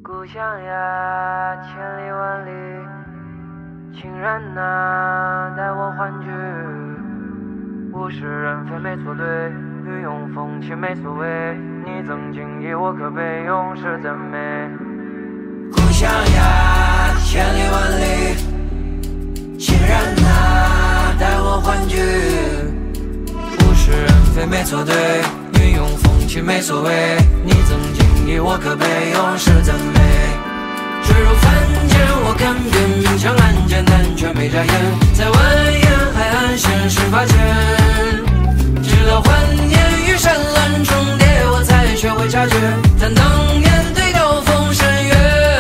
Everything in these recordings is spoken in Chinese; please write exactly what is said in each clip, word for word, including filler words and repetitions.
故乡呀，千里万里，亲人呐，带我欢聚。物是人非没错对，雨用风起没所谓。你赠锦衣，我可悲，永世赞美。故乡呀，千里万里，亲人呐，带我欢聚。物是人非没错对，雨用风起没所谓。你赠锦衣，我可悲，永世赞美。坠入凡间，我看遍明枪暗箭，但却没眨眼。在蜿蜒海岸线十发间，直到幻念与山峦重叠，我才学会察觉，但当面对高峰深渊。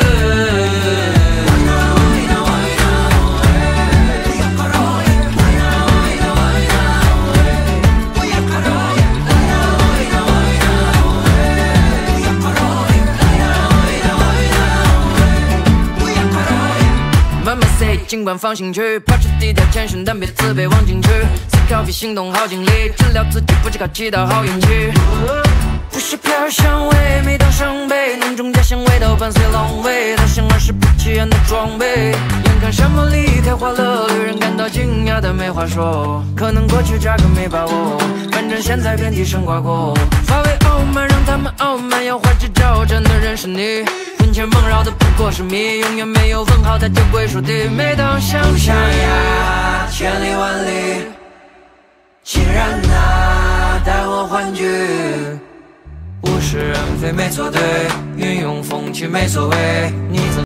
尽管放心去，保持低调谦逊，但别自卑忘进去。思考比行动耗精力，治疗自己不只靠祈祷好运气。不是飘儿香味，每当伤悲，浓重家乡味道伴随狼狈，他生儿时不起眼的装备。眼看山坡里开花了，旅人感到惊讶但没话说。可能过去价格没把握，反正现在遍地生瓜果。发为傲慢，让他们傲慢，要花枝招展的人是你。魂牵梦绕的不过是谜，永远没有问号，它就归属地。每当想故乡呀，千里万里，亲人呐，带我欢聚。物是人非没错对，云涌风起没所谓。你曾